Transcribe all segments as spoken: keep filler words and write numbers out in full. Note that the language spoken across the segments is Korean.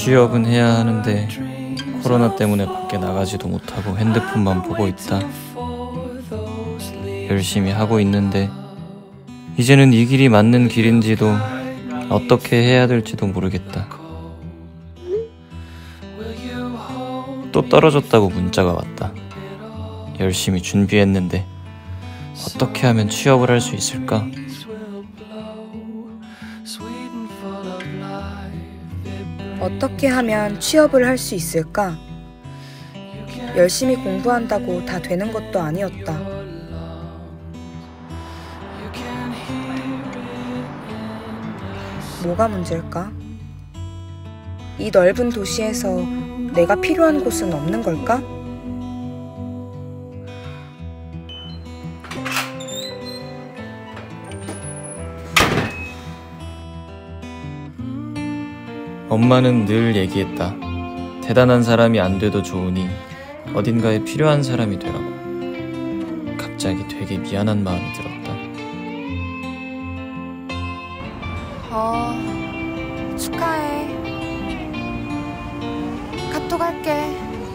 취업은 해야 하는데 코로나 때문에 밖에 나가지도 못하고 핸드폰만 보고 있다. 열심히 하고 있는데 이제는 이 길이 맞는 길인지도 어떻게 해야 될지도 모르겠다. 또 떨어졌다고 문자가 왔다. 열심히 준비했는데 어떻게 하면 취업을 할 수 있을까? 어떻게 하면 취업을 할 수 있을까? 열심히 공부한다고 다 되는 것도 아니었다. 뭐가 문제일까? 이 넓은 도시에서 내가 필요한 곳은 없는 걸까? 엄마는 늘 얘기했다. 대단한 사람이 안 돼도 좋으니 어딘가에 필요한 사람이 되라고. 갑자기 되게 미안한 마음이 들었다. 어... 축하해. 카톡 할게.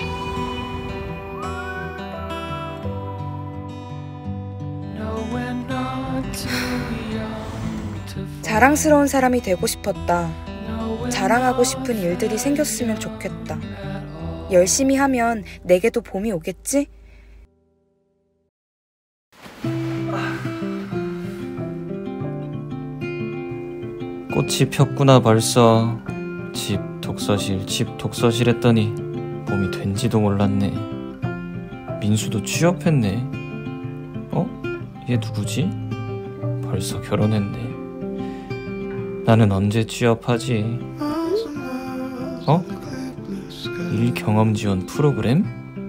자랑스러운 사람이 되고 싶었다. 자랑하고 싶은 일들이 생겼으면 좋겠다. 열심히 하면 내게도 봄이 오겠지? 꽃이 폈구나 벌써. 집 독서실 집 독서실 했더니 봄이 된지도 몰랐네. 민수도 취업했네. 어? 얘 누구지? 벌써 결혼했네. 나는 언제 취업하지? 어? 일 경험 지원 프로그램?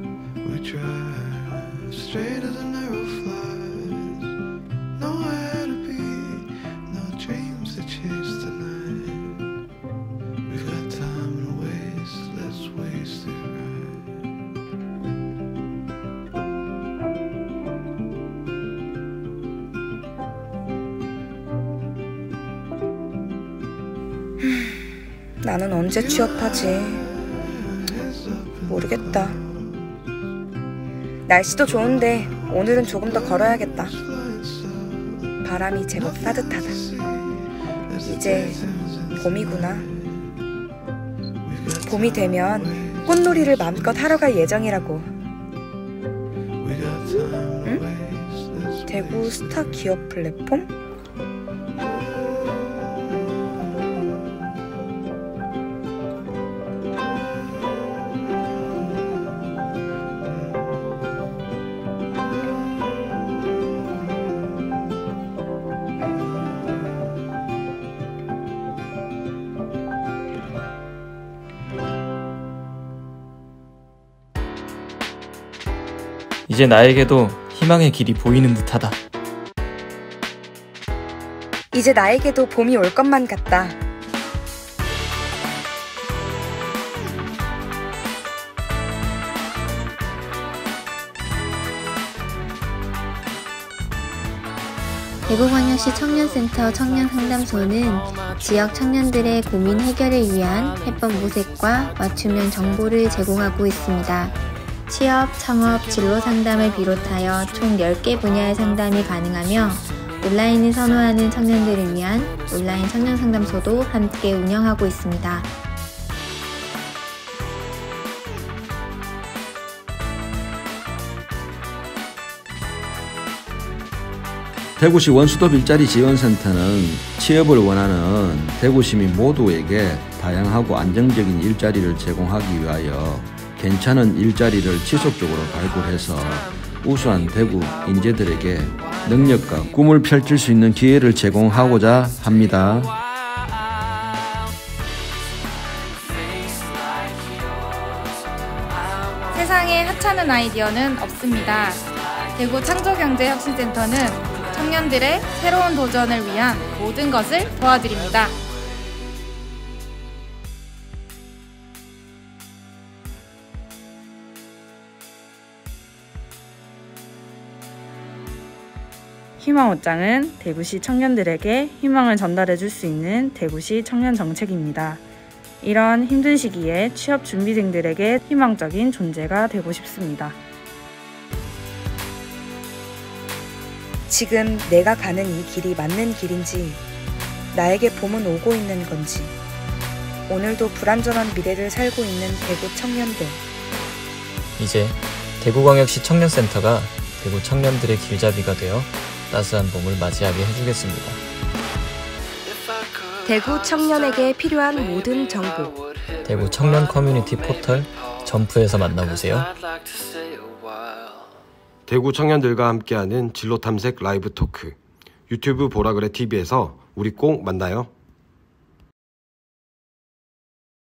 나는 언제 취업하지? 모르겠다. 날씨도 좋은데 오늘은 조금 더 걸어야겠다. 바람이 제법 따뜻하다. 이제 봄이구나. 봄이 되면 꽃놀이를 마음껏 하러 갈 예정이라고. 응? 대구 스타 기업 플랫폼? 이제 나에게도 희망의 길이 보이는 듯하다. 이제 나에게도 봄이 올 것만 같다. 대구광역시 청년센터 청년상담소는 지역 청년들의 고민 해결을 위한 해법 모색과 맞춤형 정보를 제공하고 있습니다. 취업, 창업, 진로 상담을 비롯하여 총 열 개 분야의 상담이 가능하며 온라인을 선호하는 청년들을 위한 온라인 청년 상담소도 함께 운영하고 있습니다. 대구시 원스톱 일자리 지원센터는 취업을 원하는 대구 시민 모두에게 다양하고 안정적인 일자리를 제공하기 위하여 괜찮은 일자리를 지속적으로 발굴해서 우수한 대구 인재들에게 능력과 꿈을 펼칠 수 있는 기회를 제공하고자 합니다. 세상에 하찮은 아이디어는 없습니다. 대구 창조경제혁신센터는 청년들의 새로운 도전을 위한 모든 것을 도와드립니다. 희망옷장은 대구시 청년들에게 희망을 전달해 줄 수 있는 대구시 청년 정책입니다. 이런 힘든 시기에 취업 준비생들에게 희망적인 존재가 되고 싶습니다. 지금 내가 가는 이 길이 맞는 길인지, 나에게 봄은 오고 있는 건지, 오늘도 불안전한 미래를 살고 있는 대구 청년들. 이제 대구광역시 청년센터가 대구 청년들의 길잡이가 되어 따스한 봄을 맞이하게 해주겠습니다. 대구 청년에게 필요한 모든 정보. 대구 청년 커뮤니티 포털 점프에서 만나보세요. 대구 청년들과 함께하는 진로 탐색 라이브 토크 유튜브 보라그래 티비에서 우리 꼭 만나요.